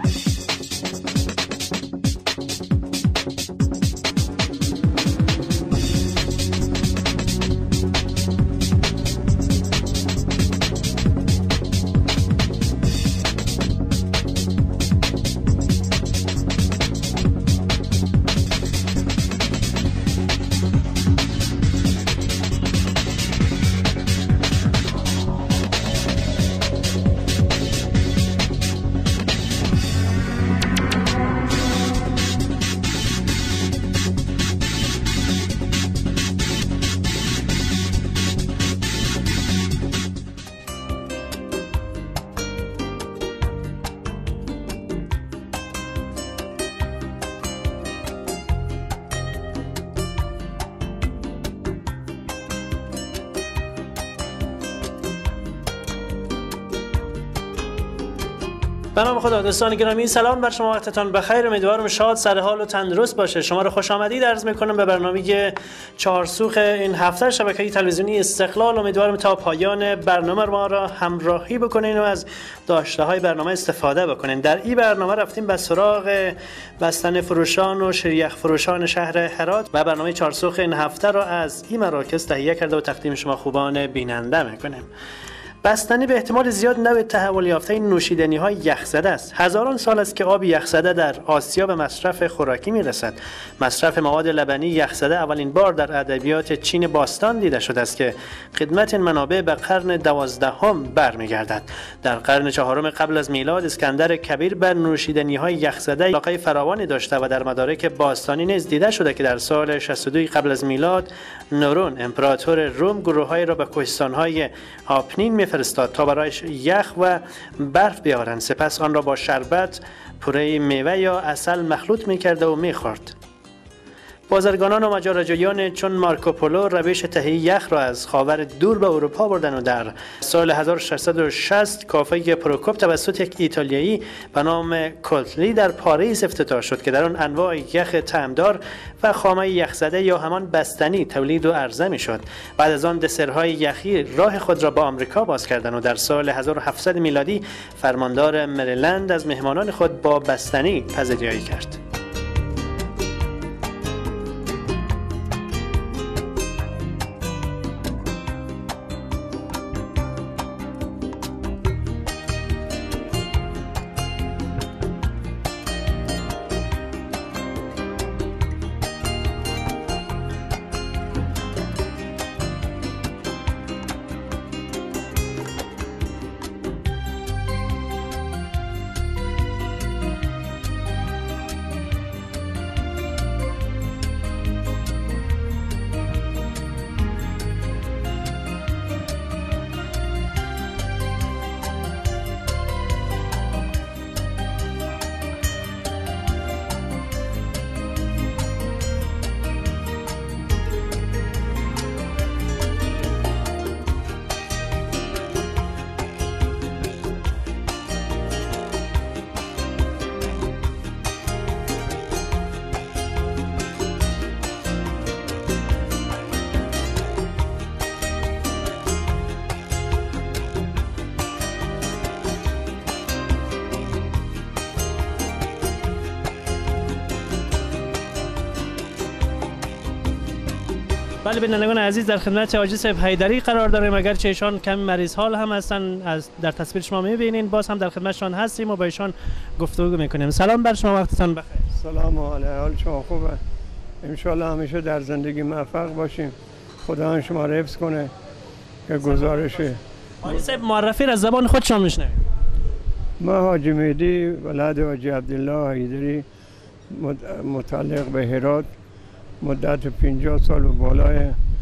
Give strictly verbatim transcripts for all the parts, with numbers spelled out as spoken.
به نام خدا. دوستان گرامی سلام بر شما، وقتتان بخیر، امیدوارم شاد، سرحال و تندرست باشه. شما رو خوش آمدید عرض میکنم به برنامه چهارسوخ این هفته شبکه تلویزیونی استقلال. امیدوارم تا پایان برنامه ما را همراهی بکنین و از داشته های برنامه استفاده بکنین. در این برنامه رفتیم به سراغ بستن فروشان و شریخ فروشان شهر هرات و برنامه چهارسوخ این هفته را از این مراکز تهیه کرده و تقدیم شما خوبان بیننده میکنیم. بستنی به احتمال زیاد نوع تحول یافته نوشیدنی های یخزده است. هزاران سال است که آب یخزده در آسیا به مصرف خوراکی میرسد. مصرف مواد لبنی یخزده اولین بار در ادبیات چین باستان دیده شده است که خدمت این منابع به قرن دوازدهم برمیگردد. در قرن چهارم قبل از میلاد اسکندر کبیر بر نوشیدنی های یخزده علاقه فراوانی داشته و در مدارک باستانی نیز دیده شده که در سال شصت و دو قبل از میلاد نورون امپراتور روم گروه‌هایی را به کوهستان‌های آپنین فرستاد تا برایش یخ و برف بیارند، سپس آن را با شربت، پوره میوه یا عسل مخلوط می‌کرد و می‌خورد. بازرگانان و ماجراجویان چون مارکوپولو روش تهیه یخ را از خاور دور به اروپا بردند و در سال هزار و ششصد و شصت کافه پروکوپ توسط یک ایتالیایی به نام کولتلی در پاریس افتتاح شد که در آن انواع یخ طعمدار و خامه یخزده یا همان بستنی تولید و عرضه می‌شد. بعد از آن دسرهای یخی راه خود را به آمریکا باز کردند و در سال هزار و هفتصد میلادی فرماندار مریلند از مهمانان خود با بستنی پذیرایی کرد. بله بینندگان عزیز، در خدمت حاجی صاحب حیدری قرار داریم. اگر چه ایشان کمی مریض حال هم هستن، از در تصویر شما میبینین، باز هم در خدمتشان هستیم و با ایشان گفتگو میکنیم. سلام بر شما، وقتتان بخیر. سلام و علیه، حال شما خوبه؟ ان شاء الله همیشه در زندگی موفق باشیم. خدا شما رو حفظ کنه. که گزارشه حاجی صاحب معرفی از زبان خودشان میشنویم. ما حاجی مهدی ولد حاجی عبدالله حیدری متعلق به هرات مدت پنجاه سال و بالای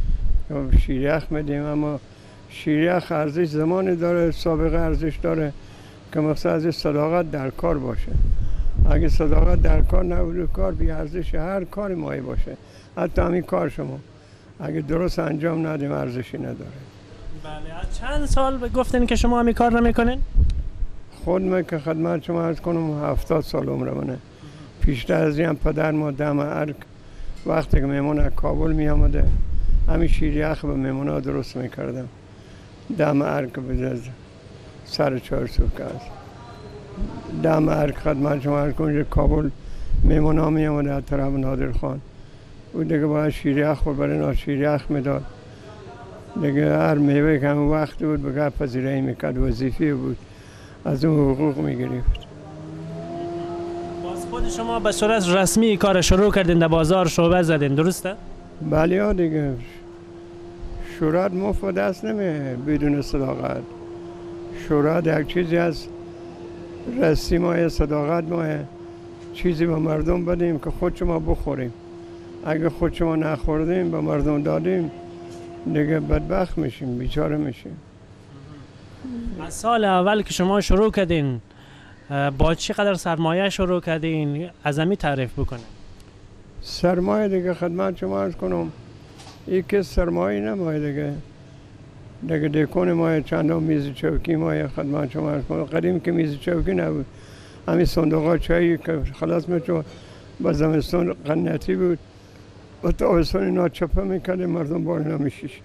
شیریخ میدیم، اما شیریخ ارزش زمانی داره، سابقه ارزش داره که مقصد از صداقت در کار باشه. اگه صداقت در کار نبود، کار بی ارزش هر کاری مایی باشه، حتی همین کار شما اگه درست انجام ندیم ارزشی نداره. بله، از چند سال گفتین که شما همین کار نمیکنین؟ خودم که خدمت شما عرض کنم هفتاد سال عمرمه. پیشتر از این پدر ما دم ارک وقتی که میمون از کابل می آمده همین شیریخ به میمون ها درست میکردم. دم ارک بزرد سر چهار سوکه است. دم ارگ خدمت شما عرض کنم کابل میمون ها می آمده از طرف نادر خان او دیگه باید شیریخ خود برای نا شیریخ میداد دیگه هر میوه که همون وقت بود بگه پذیرایی میکرد وظیفه بود از اون حقوق میگرفت. باز خود شما به صورت رسمی کار شروع کردین در بازار شعبه زدین درسته؟ بله ها دیگه شورات مفت دست نمیه بدون صداقت. شورات یک چیزی از رسمی مایه صداقت مایه چیزی به مردم بدیم که خود شما بخوریم. اگه خود شما نخوردیم به مردم دادیم دیگه بدبخت میشیم بیچاره میشیم. از سال اول که شما شروع کردین با چقدر سرمایه شروع کردین از همی تعریف بکنین؟ سرمایه دیگه خدمت شما عرض کنم یکی سرمایه نمایه دیگه دیگه دیکون مایه چندان میز چوکی مایه خدمت شما عرض کنم. قدیم که میز چوکی نبود همین صندوق چایی که خلاص میشد با زمستان قنتی بود و تا آبستان اینا چپه میکرده مردم بار نمیشیش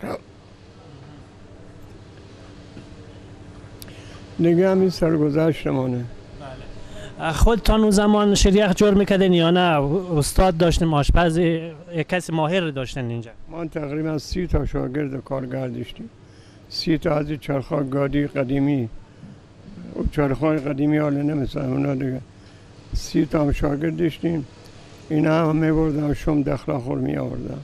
دیگه همین سرگذشت مانه. خودتان اون زمان شیریخ جور میکردین یا نه استاد داشتیم آشپز یک کسی ماهر داشتن اینجا؟ ما تقریبا سی تا شاگرد کارگر داشتیم. سی تا از چرخ‌های گادی قدیمی و چرخ‌های قدیمی حالا نمی‌سازن اونا دیگه سی تا هم شاگرد داشتیم. اینا هم می‌بردن شم دخلاخور می‌آوردن.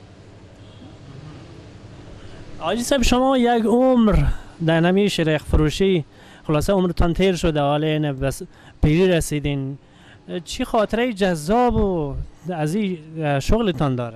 آجی صاحب شما یک عمر در نمی شیریخ فروشی خلاصه عمرتان تیر شده حالا اینه بس پیری رسیدین چی خاطره جذاب و از این شغلتان داره؟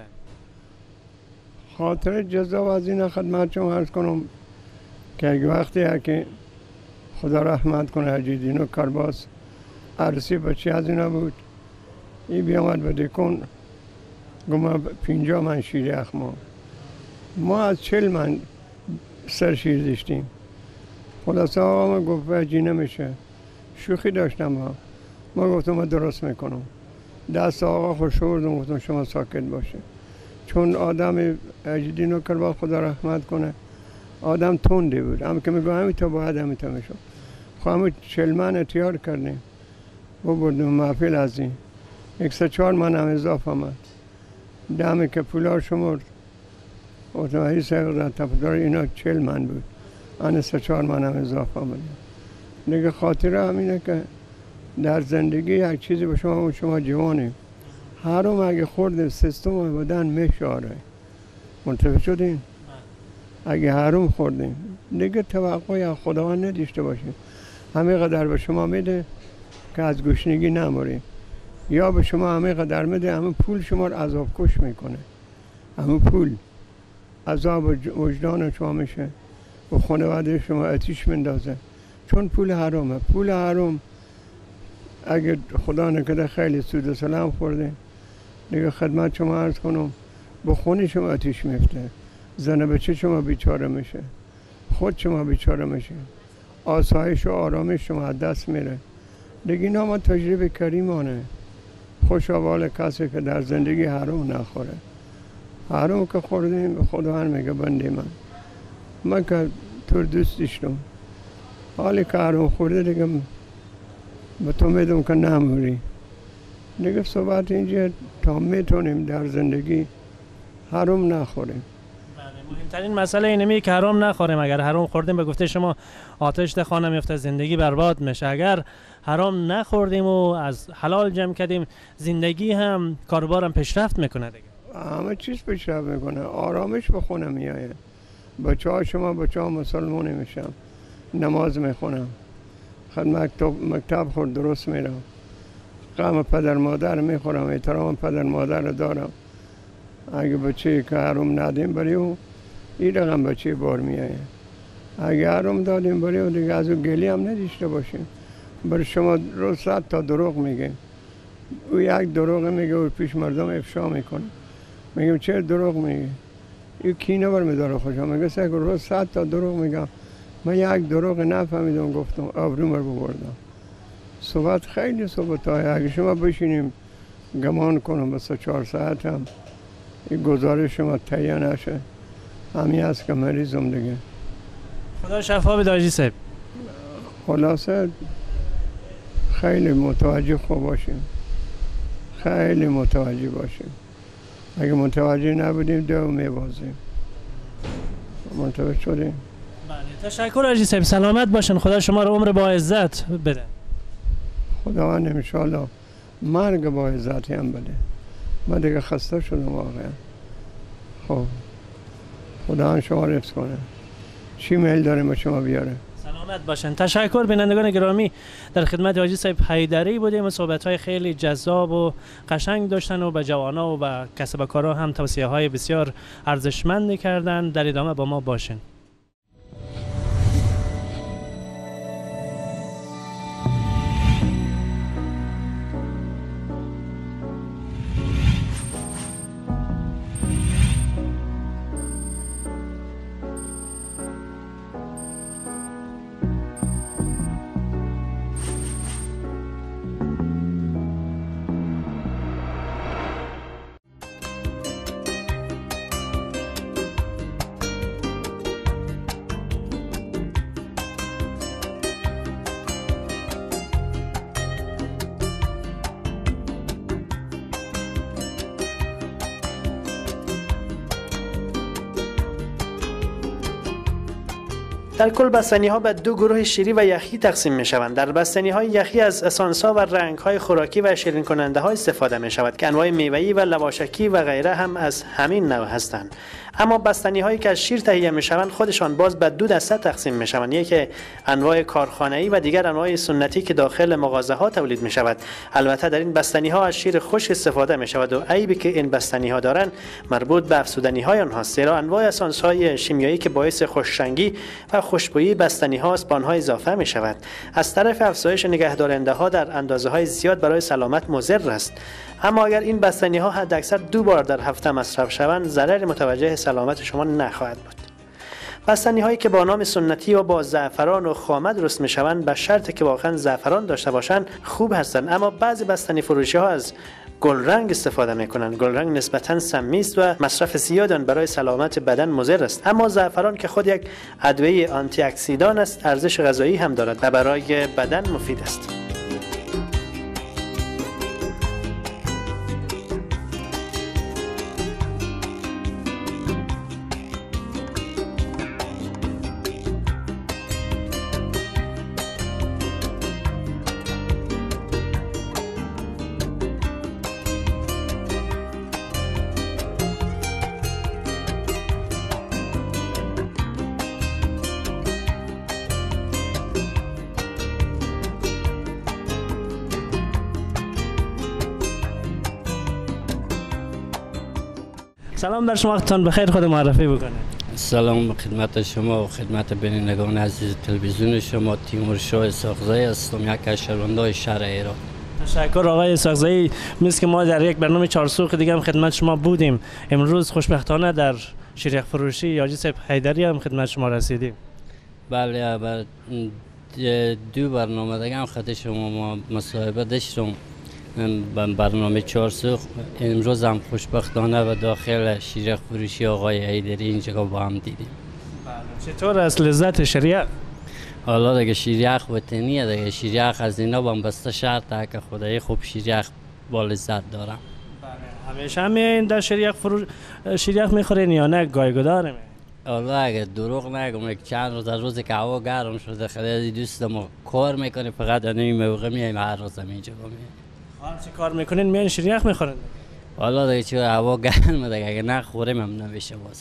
خاطره جذاب از این خدمت شما عرض کنم که اگه وقتی که خدا رحمت کنه حاجی دینو کرباس عرصی بچه از اینا بود این بیامد بده کن گما پینجا من شیریخ ما ما از چل من سر شیر داشتیم. خلاصه آقا ما گفت حاجی نمیشه شوخی داشتم ما ما گفتم ما درست میکنم دست آقا خوش آوردم گفتم شما ساکت باشه چون آدم حاجی نوکر با خدا رحمت کنه آدم تندی بود اما که میگه همین تا باید همین تا میشم خب همین چل من اتیار کردیم و بردیم محفل از این یک سه چهار من هم اضافه آمد دمی که پولار شمرد گفتم هیچ سقدر تفدار اینا چل من بود آن سه چهار من هم اضافه آمد دیگه خاطره همینه که در زندگی یک چیزی به شما و شما جوانیم هرم اگه خوردیم سیستم بدن میشاره منتفع شدیم اگه هرم خوردیم دیگه توقعی از خداوند نداشته باشیم همه قدر به شما میده که از گشنگی نموریم یا به شما همه قدر میده همه پول شما رو عذاب کش میکنه همه پول عذاب وجدان شما میشه و خانواده شما آتیش مندازه چون پول حرامه پول حرام اگه خدا نکرده خیلی سود و سلام خورده دیگه خدمت شما عرض کنم با خونی شما آتیش میفته زن بچه شما بیچاره میشه خود شما بیچاره میشه آسایش و آرامش شما از دست میره دیگه اینا ما تجربه کریمانه خوش حال کسی که در زندگی حرام نخوره حرام که خوردیم خدا هم میگه بنده من من که تو دوست داشتم حالی که حرام خورده دیگه به تو میدونم که نموری دیگه صحبت اینجا تا میتونیم در زندگی حرام نخوریم. مهمترین مسئله اینه که حرام نخوریم. اگر حرام خوردیم به گفته شما آتش در خانه میفته زندگی برباد میشه. اگر حرام نخوردیم و از حلال جمع کردیم زندگی هم کاروبارم پیشرفت میکنه دیگه. همه چیز پیشرفت میکنه آرامش به خونه میایه بچه ها شما بچه ها مسلمانی میشم نماز میخونم خد مکتب مکتب خود درست میرم غم پدر مادر میخورم احترام پدر مادر دارم اگه بچه که حرام ندیم بریو این رقم بچه بار میایه اگه حرام دادیم بریو دیگه از اون گلی هم نداشته باشیم بر شما روز صد تا دروغ میگه او یک دروغ میگه و پیش مردم افشا میکنه میگم چه دروغ میگه این کینه بر میداره خوشم میگه سه روز صد تا دروغ میگم من یک دروغ نفهمیدم گفتم آبروم رو ببردم صحبت خیلی صحبت های اگه شما بشینیم گمان کنم به سه چهار ساعت هم این گزارش شما تهیه نشه همین هست که مریضم دیگه خدا شفا بده حاجی صاحب. خلاصه خیلی متوجه خوب باشیم، خیلی متوجه باشیم. اگه متوجه نبودیم دو میبازیم. متوجه شدیم؟ بله تشکر حاجی صاحب، سلامت باشن، خدا شما رو عمر با عزت بده. خداوند انشالله مرگ با عزتی هم بده. من دیگه خسته شدم واقعا. خب خدا شما رو حفظ کنه. چی میل داریم با شما بیاره؟ سلامت باشن. تشکر. بینندگان گرامی، در خدمت حاجی صاحب حیدری بودیم و صحبت‌های خیلی جذاب و قشنگ داشتن و به جوانا و به کسب و کارها هم توصیه‌های بسیار ارزشمندی کردن. در ادامه با ما باشین. در کل بستنی ها به دو گروه شیری و یخی تقسیم می شوند. در بستنی های یخی از اسانس ها و رنگ های خوراکی و شیرین کننده ها استفاده می شود که انواع میوه‌ای و لواشکی و غیره هم از همین نوع هستند. اما بستنی هایی که از شیر تهیه می شوند خودشان باز به دو دسته تقسیم می شوند. یکی انواع کارخانه‌ای و دیگر انواع سنتی که داخل مغازه ها تولید می شود. البته در این بستنی ها از شیر خشک استفاده می شود و عیبی که این بستنی ها دارند مربوط به افزودنی های آنهاست، زیرا انواع اسانس های شیمیایی که باعث خشک‌رنگی و خوشبویی بستنی ها است به آنها اضافه می شود. از طرف افزایش نگهدارنده ها در اندازه های زیاد برای سلامت مضر است. اما اگر این بستنی ها حداکثر دو بار در هفته مصرف شوند ضرر متوجه سلامت شما نخواهد بود. بستنی هایی که با نام سنتی و با زعفران و خامه درست می شوند به شرط که واقعا زعفران داشته باشند خوب هستند، اما بعضی بستنی فروشی ها از گلرنگ استفاده می کنند. گلرنگ نسبتاً سمی است و مصرف زیاد آن برای سلامت بدن مضر است. اما زعفران که خود یک ادویه آنتی اکسیدان است، ارزش غذایی هم دارد و برای بدن مفید است. سلام بر شما، وقتتان بخیر، خود معرفی بکنید. سلام خدمت شما و خدمت بینندگان عزیز تلویزیون شما. تیمور شاه اسحاقزایی هستم، یک از شهروندان شهر ایران. تشکر آقای اسحاقزایی. مثل که ما در یک برنامه چهارسوخ دیگه هم خدمت شما بودیم، امروز خوشبختانه در شیریخ فروشی حاجی صاحب حیدری هم خدمت شما رسیدیم. بله، بر دو برنامه دیگه هم خدمت شما ما مصاحبه داشتم. برنامه چهارسوخ امروز هم خوشبختانه و داخل شیریخ فروشی آقای حیدری اینجا با هم دیدیم. چطور است لذت شیریخ؟ حالا دیگه شیریخ وطنیه دیگه، شیریخ از اینا بنبسته شرطه که خدای خوب شیریخ با لذت دارم. همیشه همین در شیریخ فروش شیریخ میخورین یا نه گاهی گداره؟ حالا اگه دروغ نگم یک چند روز از روزی که هوا گرم شده خیلی دوست ما کار میکنیم، فقط این موقع میایم هر روز اینجا میایم. حالا چه کار میکنین؟ میان شیریخ میخورین؟ حالا دیگه چه هوا گرمه دیگه، اگه نخوریم هم نمیشه باز.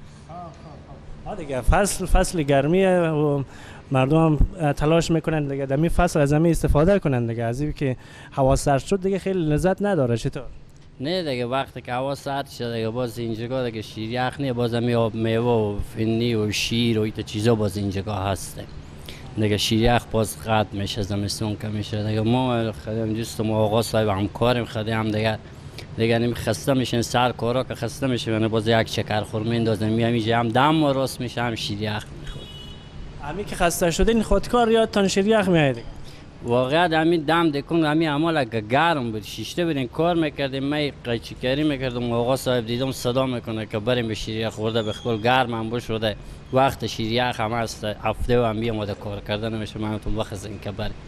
ها دیگه فصل فصل گرمیه و مردم هم تلاش میکنن دیگه در این فصل از همین استفاده کنن دیگه. از اینکه که هوا سرد شد دیگه خیلی لذت نداره. چطور؟ نه دیگه وقتی که هوا سرد شده دیگه باز اینجا دیگه شیریخ نه، باز همین آب میوه و فنی و شیر و ایت چیزا باز اینجا هسته دیگه. شیریخ باز قد میشه، زمستون که میشه دیگه. ما خدیم دوستم آقا صاحب هم کاریم خدیم دیگه دیگه نمی خسته میشن سر کارا که خسته میشه، یعنی باز یک شکر خورما اندازم میام اینجا هم دم و راست میشه هم شیریخ میخور. همین که خسته شدین خودکار یادتان شیریخ میاد دیگه؟ واقعا همین دم دکون همین عمل گرم بود، شیشته برین کار میکردیم، می قیچی کاری میکردم، آقا صاحب دیدم صدا میکنه که بریم به شیریخ خورده بخور گرم هم بشوده. وقت شیریخ هم هست هفته و هم بیام کار کردن نمیشه، من تو بخزین که بریم.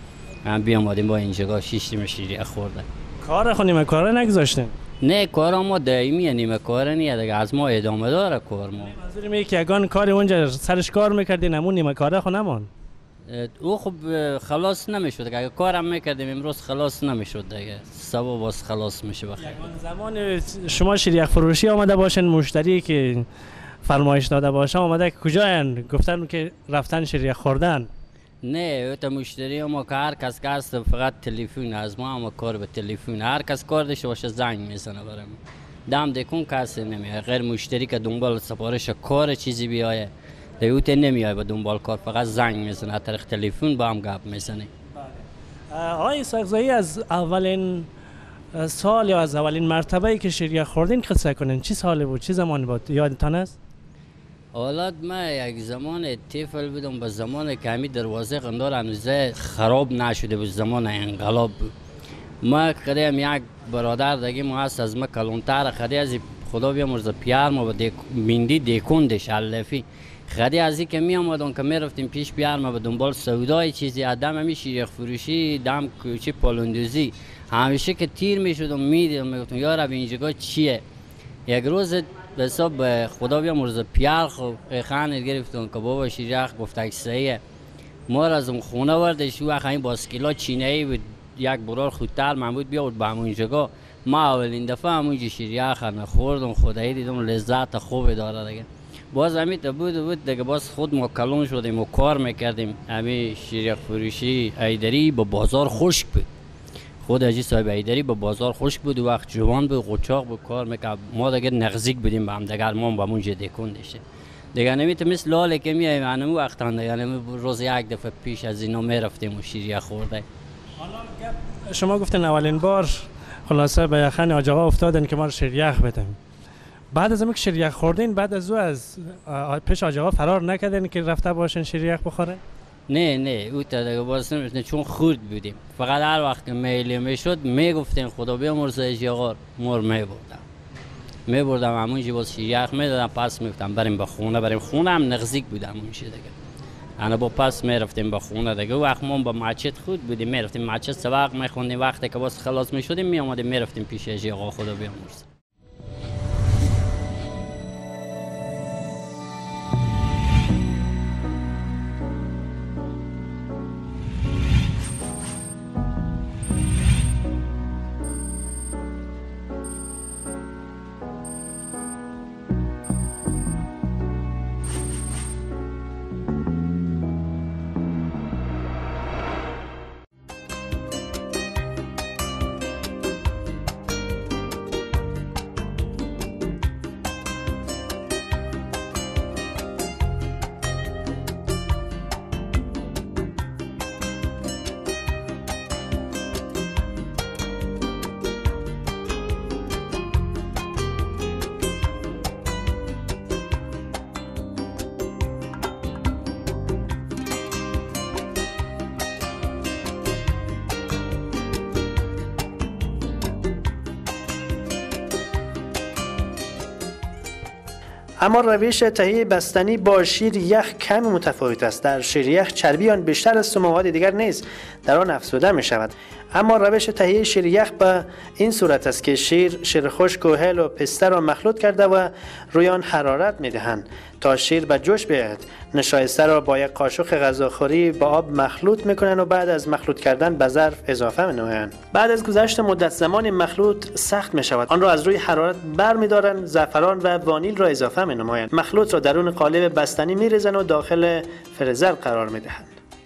من بیامدیم با اینجا شیشتیم شیریخ خورده. کار خونیم کار نگذاشتین؟ نه کار ما دائمیه، نیمه کار نیه دیگه، از ما ادامه داره کار ما. منظورم اینه که یگان کار اونجا سرش کار میکردین همون نیمه کاره خو نمون. او خب خلاص نمیشد دیگه، اگه کارم میکردیم امروز خلاص نمیشد دیگه، سبب باز خلاص میشه بخیر. زمان شما شیریخ فروشی آمده باشن، مشتری که فرمایش داده باشه آمده که کجاین؟ گفتن که رفتن شیریخ خوردن. نه تو مشتری ما که هر کس که هست فقط تلفن از ما، اما کار به تلفن، هر کس کار داشته باشه زنگ میزنه برام. دم دکون کسی نمیاد، غیر مشتری که دنبال سفارش کار چیزی بیایه دیوت نمیاد به دنبال کار، فقط زنگ میزنه، طریق تلفن با هم گپ میزنه. آقای ساقزایی، از اولین سال یا از اولین مرتبه‌ای که شیریخ خوردین قصه کنین، چی سالی بود، چی زمانی بود، یادتان است؟ اولاد ما یک زمان طفل بودم، به زمان که همی دروازه قندار هنوزه خراب نشده بود، زمان انقلاب بود. ما خدیم یک برادر دیگه ما هست از ما کلونتر، خدی از خدا بیامرزه پیار ما به دیک... میندی دیکوندش علفی، خدی از این که می آمدن که می رفتیم پیش پیار ما به دنبال سودای چیزی آدم همی شیریخ فروشی دم کوچی پالوندوزی، همیشه که تیر می شدم می دیدم می گفتم یارب اینجا چیه. یک روز به حساب خدا بیامرزه پیار خان گرفتن که بابا شیریخ گفت که صحیحه، ما را از اون خونه وردش و این باسکیلا چینه‌ای بود، یک برار خودتر من بود بیاورد به همون جگه. ما اولین دفعه همونجا شیریخ نخوردم، خدایی دیدم لذت خوبی داره دیگه. باز همین بود بود دیگه، باز خود ما کلون شدیم و کار میکردیم. همین شیریخ فروشی ایدری به بازار خشک بود، خود حاجی صاحب ایدری به بازار خشک بود و وقت جوان بود، قوچاق بود، کار میکرد. ما دیگه نزدیک بودیم به هم دیگه، ما با اونجا دیکوندشه دیگه. نمیت مثل لاله که میایم انمو وقتا دیگه روز یک دفعه پیش از اینا میرفتیم و شیریخ خورده. شما گفتن اولین بار خلاصه به یخن آج آقا افتادن که ما رو شیریخ بدن. بعد از اینکه شیریخ خوردین، بعد از او از پیش آج آقا فرار نکردین که رفته باشن شیریخ بخورن؟ نه نه او تا دیگه باز نمیشن، چون خورد بودیم. فقط هر وقت که میلی میشد میگفتین خدا بیامرزه آج آقا، مر میبردم میبردم همونجا باز شیریخ میدادم، پس میگفتم بریم به خونه، بریم خونه هم نزدیک بودم اونجا دیگه. انا با پس میرفتیم به خونه دیگه. وقت ما با مسجد خود بودیم، میرفتیم مسجد سبق میخوندیم، وقتی که باز خلاص میشدیم میامدیم میرفتیم پیش آج آقا خدا بیامرزه. اما روش تهیه بستنی با شیر یخ کمی متفاوت است. در شیر یخ چربی آن بیشتر است و مواد دیگر نیز در آن افزوده می شود. اما روش تهیه شیر یخ به این صورت است که شیر شیر خشک و هل و پسته را مخلوط کرده و روی آن حرارت می دهند تا شیر به جوش بیاید. نشایسته را با یک قاشق غذاخوری با آب مخلوط میکنند و بعد از مخلوط کردن به ظرف اضافه می نمایند. بعد از گذشت مدت زمان مخلوط سخت می شود. آن را از روی حرارت بر می دارند، زعفران و وانیل را اضافه می نمایند. مخلوط را درون قالب بستنی می ریزند و داخل فریزر قرار می دهند.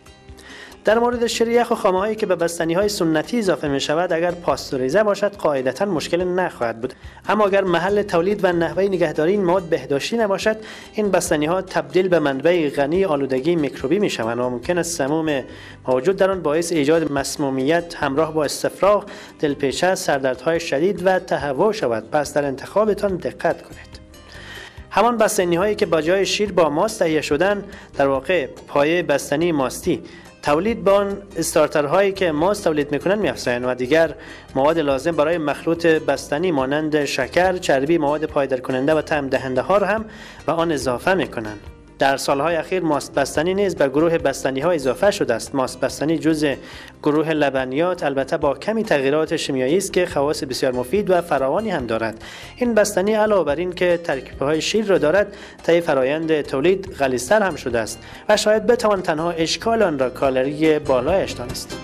در مورد شیر یخ و خامه‌هایی که به بستنی‌های سنتی اضافه می‌شود، اگر پاستوریزه باشد قاعدتاً مشکل نخواهد بود، اما اگر محل تولید و نحوه نگهداری این مواد بهداشتی نباشد، این بستنی‌ها تبدیل به منبع غنی آلودگی میکروبی می‌شوند و ممکن است سموم موجود در آن باعث ایجاد مسمومیت همراه با استفراغ، دلپیچه، سردردهای شدید و تهوع شود. پس در انتخابتان دقت کنید. همان بستنی‌هایی که با جای شیر با ماست تهیه شدن، در واقع پایه بستنی ماستی تولید با آن استارترهایی که ماست تولید میکنند می‌افزایند و دیگر مواد لازم برای مخلوط بستنی مانند شکر، چربی، مواد پایدار کننده و طعم دهنده ها را هم به آن اضافه میکنند. در سالهای اخیر ماست بستنی نیز به گروه بستنی ها اضافه شده است. ماست بستنی جزء گروه لبنیات البته با کمی تغییرات شیمیایی است که خواص بسیار مفید و فراوانی هم دارد. این بستنی علاوه بر این که ترکیب‌های شیر را دارد، طی فرایند تولید غلیظتر هم شده است و شاید بتوان تنها اشکال آن را کالری بالایش دانست.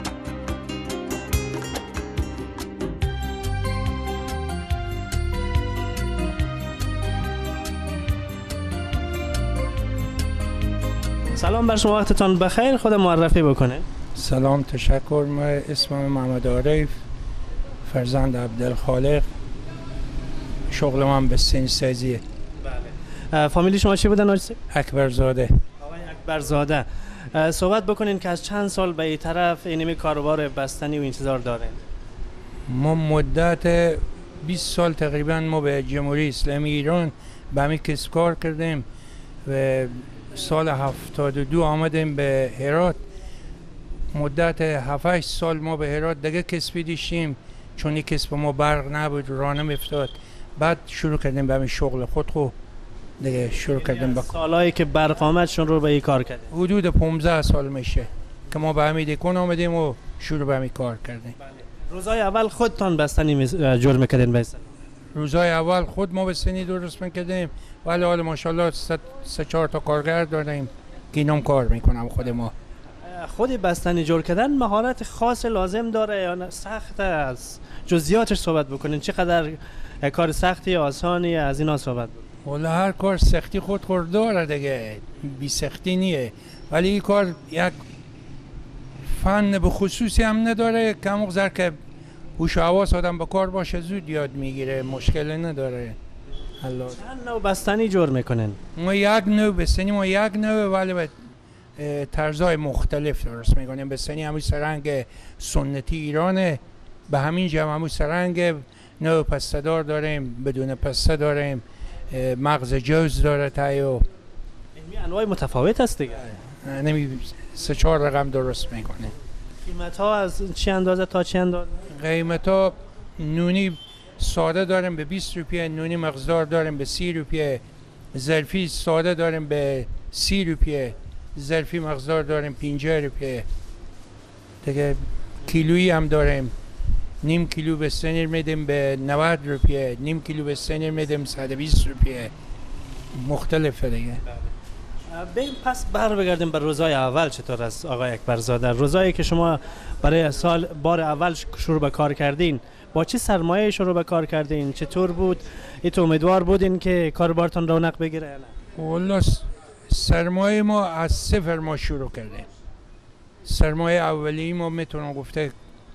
سلام بر شما، وقتتان بخیر. خود معرفی بکنه. سلام، تشکر. من اسمم محمد عارف، فرزند عبدالخالق. شغل من به سین سازیه. بله. فامیلی شما چی بودن آجی؟ اکبرزاده. آقای اکبرزاده. صحبت بکنین که از چند سال به این طرف اینمی کاروبار بستنی و انتظار دارین؟ ما مدت بیست سال تقریبا ما به جمهوری اسلامی ایران به همین کسب کار کردیم و سال هفتاد و دو آمدیم به هرات. مدت هفت هشت سال ما به هرات دیگه کسبی داشتیم، چون این کسب ما برق نبود، راه نمی‌افتاد. بعد شروع کردیم به همین شغل خود خود دیگه شروع کردیم. با سالایی که برق آمد شون رو به این کار کردیم؟ حدود پانزده سال میشه که ما به همین دکان آمدیم و شروع به همین کار کردیم. بله. روزای اول خودتان بستنی جور میکردین بستنی؟ روزای اول خود ما بستنی درست میکردیم، ولی حالا ماشاءالله سه چهار تا کارگر داریم که اینام کار میکنم. خود ما خودی بستنی جور کردن مهارت خاص لازم داره یا سخت است؟ جزئیاتش صحبت بکنین. چقدر کار سختی آسانی از اینا صحبت بکنین؟ والا هر کار سختی خود خورد داره دیگه، بی سختی نیه، ولی این کار یک فن به خصوصی هم نداره که همون زر که هوش و حواس آدم به کار باشه زود یاد میگیره، مشکل نداره. الله. چند نوع بستنی جور میکنن؟ ما یک نوع بستنی ما یک نوع ولی به طرزهای مختلف درست میکنیم. بستنی همون سرنگ سنتی ایرانه، به همین جمع همون سرنگ نوع پسته‌دار داریم، بدون پسته داریم، مغز جوز داره تایو. این انواع متفاوت است دیگه. نمی سه چهار رقم درست میکنه. قیمت ها از چه اندازه تا چه اندازه؟ قیمت ها نونی ساده داریم به بیست روپیه، نونی مغزدار داریم به سی روپیه، ظرفی ساده داریم به سی روپیه، ظرفی مغزدار داریم پنجاه روپیه. دیگه کیلویی هم داریم. نیم کیلو بستنی میدیم به نود روپیه، نیم کیلو بستنی میدیم صد و بیست روپیه. مختلفه دیگه. بریم پس بر بگردیم بر روزای اول. چطور است آقای اکبرزاده؟ روزایی که شما برای سال بار اول شروع به کار کردین، با چه سرمایه شروع به کار کردین؟ چطور بود؟ ایت امیدوار بودین که کاربارتون رونق بگیره یا نه؟ والله سرمایه ما از صفر ما شروع کردیم. سرمایه اولی ما میتونم گفته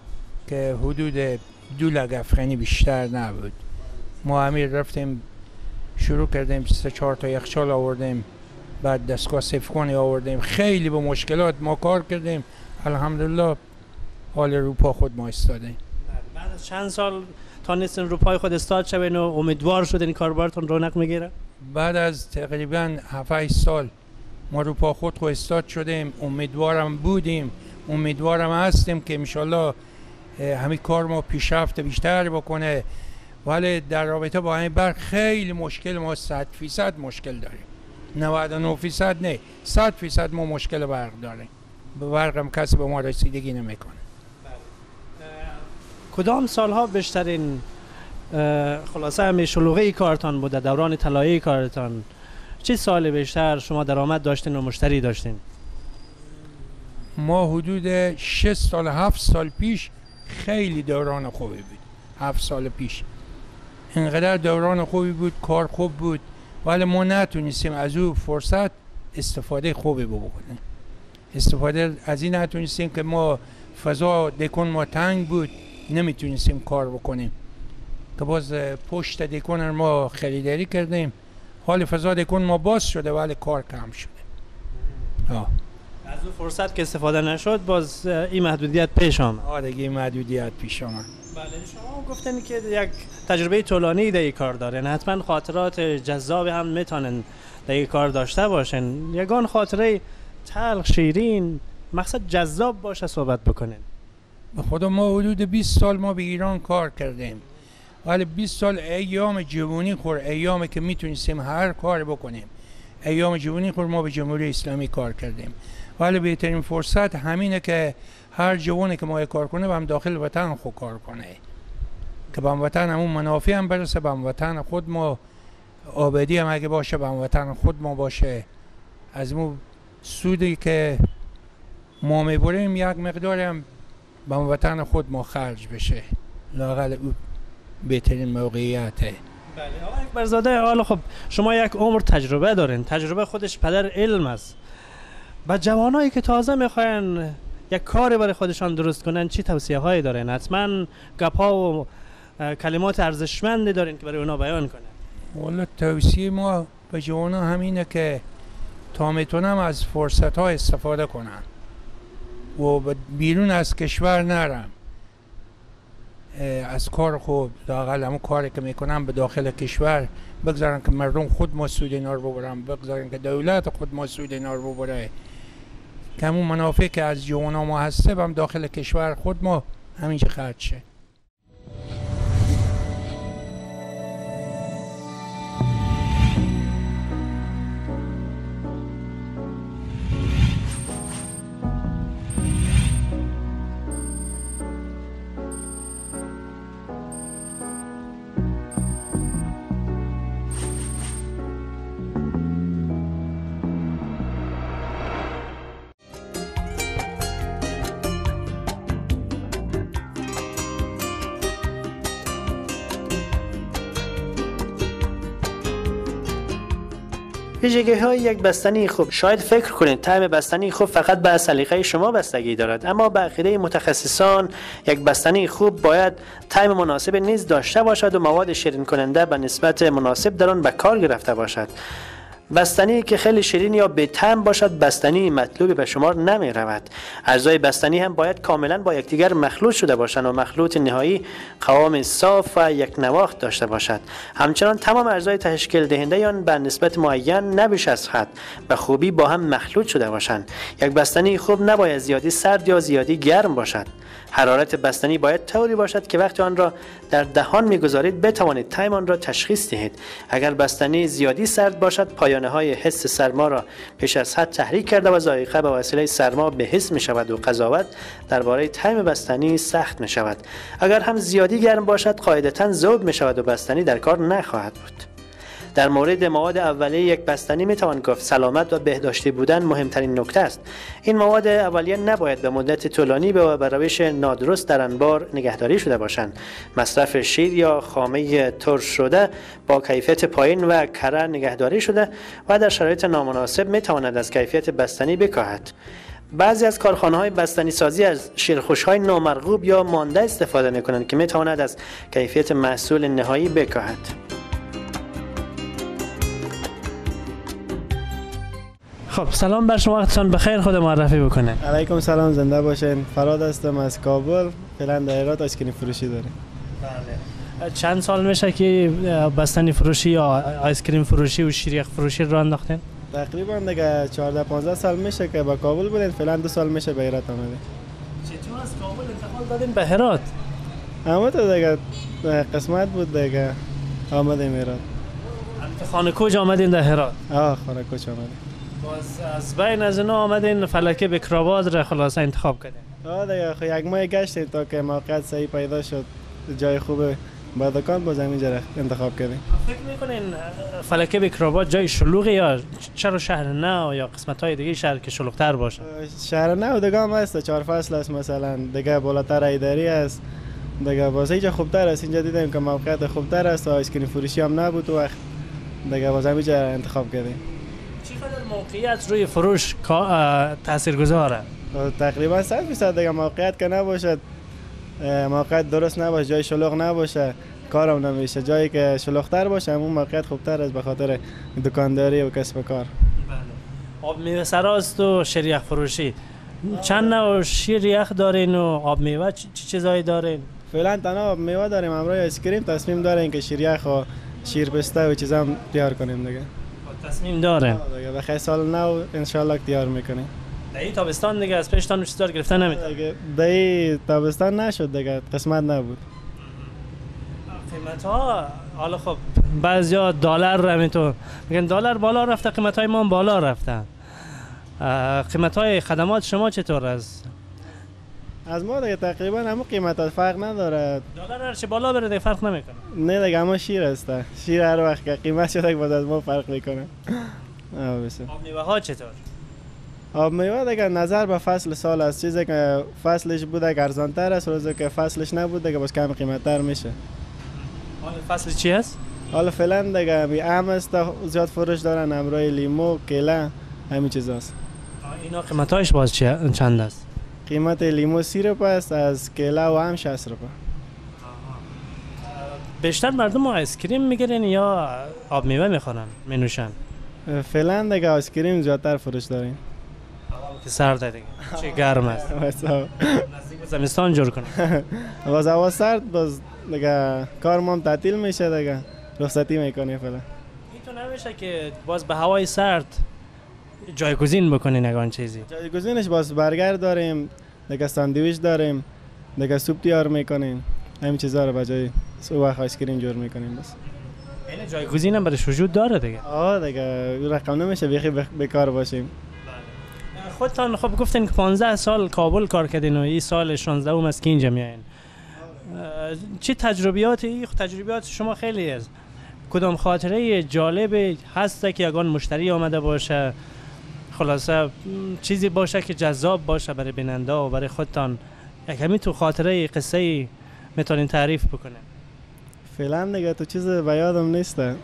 که حدود دو لک افغانی بیشتر نبود. ما همین رفتیم شروع کردیم، سه چهار تا یخچال آوردیم، بعد دستگاه سیفکانی آوردیم، خیلی با مشکلات ما کار کردیم. الحمدلله حال رو پا خود ما ایستادیم. بعد از چند سال تانستین رو پای خود استاد شوین و امیدوار شدین کاربارتون رونق میگیره؟ بعد از تقریبا هفت هشت سال ما رو پا خود خود استاد شدیم. امیدوارم بودیم، امیدوارم هستیم که انشالله همین کار ما پیشرفت بیشتر بکنه، ولی در رابطه با همین برق خیلی مشکل ما صد فیصد مشکل داریم. نود و نه فیصد نه، صد فیصد ما مشکل برق داریم. به برق هم کسی به ما رسیدگی نمیکنه. کدام سالها بیشترین خلاصه همین شلوغی کارتان بوده؟ دوران طلایی کارتان چه سال بیشتر شما درآمد داشتین و مشتری داشتین؟ ما حدود شش سال هفت سال پیش خیلی دوران خوبی بود. هفت سال پیش اینقدر دوران خوبی بود، کار خوب بود، ولی ما نتونستیم از او فرصت استفاده خوبی بکنیم. استفاده از این نتونستیم که ما فضا دکون ما تنگ بود، نمیتونستیم کار بکنیم که باز پشت دکون ما خریداری کردیم. حال فضا دکون ما باز شده ولی کار کم شده. آه. از اون فرصت که استفاده نشد باز این محدودیت پیش آمد. آه دیگه این محدودیت پیش آمد. بله، شما گفتن که یک تجربه طولانی در این کار دارین، حتما خاطرات جذاب هم میتونن در این کار داشته باشن. یگان خاطره تلخ شیرین مقصد جذاب باشه صحبت بکنین. به خدا ما حدود بیست سال ما به ایران کار کردیم، ولی بیست سال ایام جوانی خور، ایامی که میتونستیم هر کار بکنیم، ایام جوانی خود ما به جمهوری اسلامی کار کردیم، ولی بهترین فرصت همینه که هر جوانی که ما کار کنه هم داخل وطن خود کار کنه که به وطن همون منافع هم برسه، به وطن خود ما آبادی هم اگه باشه به وطن خود ما باشه، از مو سودی که ما میبریم یک مقدار هم به وطن خود ما خرج بشه، لااقل او بهترین موقعیته. بله آقای اکبرزاده، حالا خب شما یک عمر تجربه دارین، تجربه خودش پدر علم است. با جوانایی که تازه میخواین یک کاری برای خودشان درست کنن چی توصیه هایی دارین؟ حتما گپ‌ها و کلمات ارزشمندی دارین که برای اونا بیان کنن. والا توصیه ما به جوانا همینه که تا میتونم از فرصت ها استفاده کنن و بیرون از کشور نرم، از کار خوب لااقل همون کاری که میکنم به داخل کشور بگذارن که مردم خود مسئول اینا رو ببرن، بگذارن که دولت خود مسئول اینا رو ببره، که همون منافع که از جوانا ما هسته هم داخل کشور خود ما همینجا خرج شه. ویژگی های یک بستنی خوب. شاید فکر کنید طعم بستنی خوب فقط به سلیقه شما بستگی دارد، اما به عقیده متخصصان یک بستنی خوب باید طعم مناسب نیز داشته باشد و مواد شیرین کننده به نسبت مناسب در آن به کار گرفته باشد. بستنی که خیلی شیرین یا بی طعم باشد بستنی مطلوب به شمار نمی رود. اجزای بستنی هم باید کاملا با یکدیگر مخلوط شده باشند و مخلوط نهایی قوام صاف و یک نواخت داشته باشد. همچنان تمام اجزای تشکیل دهنده آن به نسبت معین نبیش از حد به خوبی با هم مخلوط شده باشند. یک بستنی خوب نباید زیادی سرد یا زیادی گرم باشد. حرارت بستنی باید طوری باشد که وقتی آن را در دهان می‌گذارید بتوانید طعم آن را تشخیص دهید. اگر بستنی زیادی سرد باشد پایانه های حس سرما را پیش از حد تحریک کرده و ذائقه به وسیله سرما به حس می‌شود و قضاوت درباره طعم بستنی سخت می‌شود. اگر هم زیادی گرم باشد قاعدتاً ذوب می‌شود و بستنی در کار نخواهد بود. در مورد مواد اولیه یک بستنی میتوان گفت سلامت و بهداشتی بودن مهمترین نکته است. این مواد اولیه نباید به مدت طولانی به به روش نادرست در انبار نگهداری شده باشند. مصرف شیر یا خامه ترش شده با کیفیت پایین و کره نگهداری شده و در شرایط نامناسب میتواند از کیفیت بستنی بکاهد. بعضی از کارخانه‌های بستنی سازی از شیرخوش‌های نامرغوب یا مانده استفاده می‌کنند که میتواند از کیفیت محصول نهایی بکاهد. خب سلام بر شما، وقتتان بخیر، خود معرفی بکنه. علیکم سلام، زنده باشین. فراد هستم از کابل، فعلا در ایران آیسکریم فروشی داریم. بله. چند سال میشه که بستنی فروشی یا آیسکریم فروشی و شیریخ فروشی رو انداختین؟ تقریبا دیگه چهارده پانزده سال میشه که با کابل بودیم، فعلا دو سال میشه به ایران آمدیم. چطور از کابل انتقال دادین به هرات؟ اما تو دیگه قسمت بود دیگه آمدیم ایران. خانه کوچ آمدین در هرات؟ آه خانه کوچ آمدیم. باز از بین از اینا آمدین فلکه بکرآباد را خلاصه انتخاب کردین؟ آه دیگه خو یک ماه گشتیم تا که موقعیت صحیح پیدا شد، جای خوبه با دکان باز همینجا انتخاب کردیم. فکر میکنین فلکه بکرآباد جای شلوغی یا چرا شهر نو یا قسمت‌های دیگه شهر که شلوغ‌تر باشه؟ شهر نو دیگه هم هست، چهار فصل است مثلا، دیگه بالاتر ایداری است، دیگه باز اینجا خوبتر است. اینجا دیدیم که موقعیت خوبتر است و آیسکریم فروشی هم نبود و وقت دیگه باز همینجا انتخاب کردیم. چقدر موقعیت روی فروش تاثیرگذاره؟ تقریبا صد درصد دیگه. موقعیت که نباشد، موقعیت درست نباشه، جای شلوغ نباشه، کارم نمیشه. جایی که شلوغ‌تر باشه همون موقعیت خوبتر است به خاطر دکانداری و کسب کار. بله. آب میوه سراست و شیریخ فروشی. چند نوع شیریخ دارین و آب میوه چه چیزایی دارین؟ فعلا تنها آب میوه داریم، همراه آیسکریم تصمیم داریم که شیریخ و شیر پسته و چیزا هم تیار کنیم دیگه. تصمیم داره دیگه بخیر سال نو ان شاء الله تیار میکنیم. دایی تابستان دیگه از پیشتان چیزا گرفته نمیاد دیگه. دایی تابستان نشد دیگه، قسمت نبود. قیمت ها حالا خب بعضیا دلار همینطور میگن دلار بالا رفته، قیمت های ما هم بالا رفته. قیمت های خدمات شما چطور است؟ از ما دیگه تقریبا همون قیمت فرق نداره. دلار هرچی بالا بره دیگه فرق نمیکنه. نه دیگه اما شیر است. شیر هر وقت که قیمت شده باز از ما فرق میکنه. آه بسه. آب میوه ها چطور؟ آب میوه دیگه نظر به فصل سال است. چیزی که فصلش بوده ارزان تر است، روزی که فصلش نبوده دیگه باز کم قیمت تر میشه. حالا فصل چی است؟ حالا فعلا دیگه می ام است زیاد فروش دارن، امروی لیمو، کیله، همین چیزاست. اینا قیمتایش باز چند است؟ قیمت لیمو سی روپیه است، از کیله و هم شصت روپیه. بیشتر مردم آیسکریم میگیرن یا آب میوه میخورن می‌نوشن؟ فعلا دیگه آیسکریم زیادتر فروش داریم. که سرده دیگه چه گرم است. نزدیک به زمستان جور کنه. باز هوا سرد باز دیگه کار ما هم تعطیل میشه دیگه رخصتی میکنه فعلا. میتونه نمیشه که باز به هوای سرد جایگزین بکنین نگان چیزی؟ جایگزینش باز برگر داریم، دیگه ساندویچ داریم، دیگه سوپ تیار میکنیم، همین چیزا رو به جای سوپ آیسکریم جور میکنیم. بس این جایگزین هم برش وجود داره دیگه. آه دیگه رقم نمیشه بیخی بیکار باشیم. خودتان خب گفتین که پانزده سال کابل کار کردین و این سال شانزده ام است که اینجا میایین. چه تجربیاتی تجربیات شما خیلی است؟ کدام خاطره جالب هست که یگان مشتری آمده باشه، خلاصه چیزی باشه که جذاب باشه برای بیننده و برای خودتان، یکمی تو خاطره قصه میتونین تعریف بکنه؟ فعلا دیگه تو چیز به یادم نیسته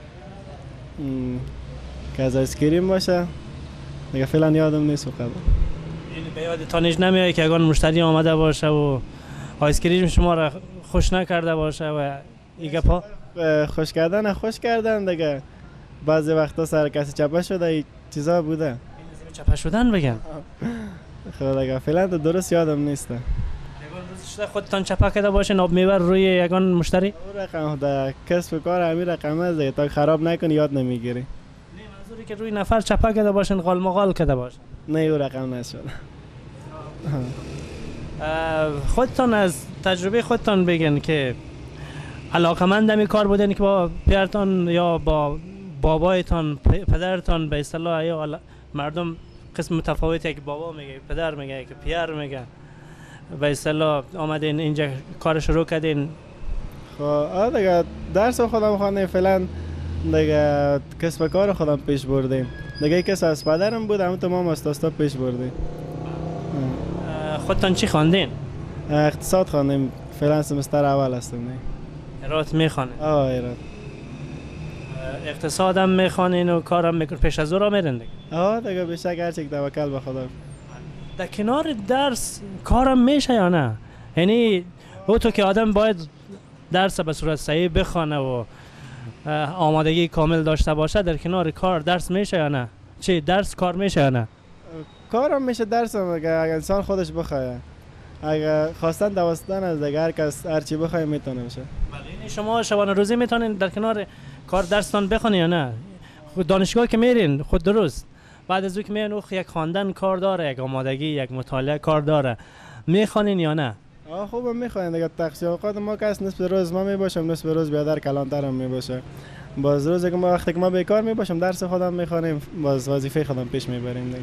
که از آیسکریم باشه دیگه، فعلا یادم نیست فقط. یعنی به یادتانش نمیاد که یگان مشتری آمده باشه و آیسکریم شما را خوش نکرده باشه و ایگه پا خوش کردن خوش کردن دیگه، بعضی وقتا سر کسی چپه شده ای چیزا بوده. چپه شدن بگم؟ خب دیگه فعلا تو درست یادم نیسته. یگان روز خودتان چپه کرده باشین آب میوه روی یگان مشتری؟ اون رقم ده کسب کار همین رقم است دیگه، تا خراب نکنی یاد نمیگیری. نه منظوری که روی نفر چپه کرده باشین غال مغال کرده باشین. نه اون رقم نشد. خودتان از تجربه خودتان بگین که علاقمند همی کار بودین که با پیرتان یا با بابایتان پدرتان به اصطلاح، یا مردم قسم متفاوته که بابا میگه پدر میگه که پیر میگه به اصطلاح آمدین اینجا کار شروع کردین؟ خب آه دیگه درس خودم خوانیم فعلا دیگه کسب کار خودم پیش بردیم دیگه، کس از پدرم بود همون تمام استاستا پیش بردیم. خودتان چی خواندین؟ اقتصاد خواندیم، فعلا سمستر اول هستم. نه ایراد میخوانین؟ آه ایراد. اقتصادم میخوانین و کارم میکنین، پیش از او را میرین دیگه؟ آه دیگه بیشتر هرچی که توکل به خدا. در کنار درس کارم میشه یا نه؟ یعنی او تو که آدم باید درس به صورت صحیح بخونه و آمادگی کامل داشته باشه، در کنار کار درس میشه یا نه؟ چی درس کار میشه یا نه؟ کارم میشه، درس هم اگه انسان خودش بخواه، اگه خواستن دوستان از دیگه هر کس هر چی بخواه میتونه بشه. ولی شما شبانه روزی میتونین در کنار کار درستان بخونین یا نه؟ خود دانشگاه که میرین خود درست بعد از او که میرین یک خواندن کار داره، یک آمادگی، یک مطالعه کار داره، میخوانین یا نه؟ آه خوبه میخوانین دیگه. تقصیر اوقات ما که از نصف روز ما میباشم، نصف روز بیادر کلانتر هم میباشه. باز روزی که ما وقتی که ما بیکار میباشم درس خودم میخوانیم، باز وظیفه خودم پیش میبریم دیگه.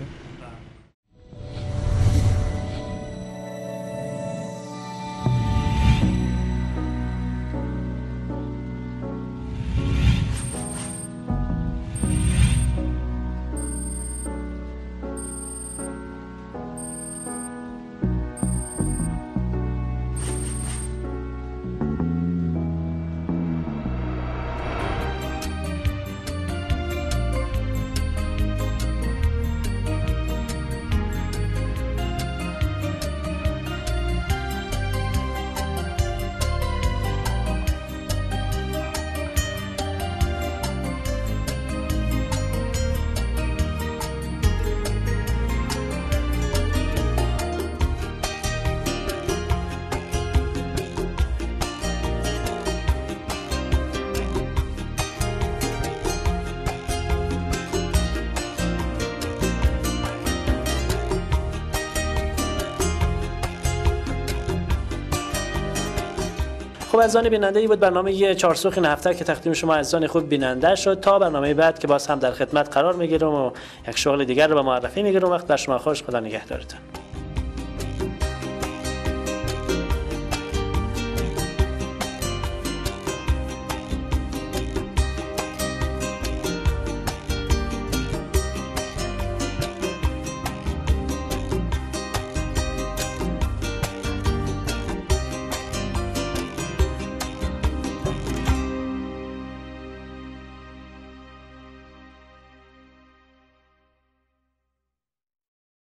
خب عزیزان بیننده ای بود برنامه چهارسوخ این هفته که تقدیم شما عزیزان خوب بیننده شد. تا برنامه بعد که باز هم در خدمت قرار میگیرم و یک شغل دیگر رو به معرفی میگیرم. وقت بر شما خوش. خدا نگهدارتون.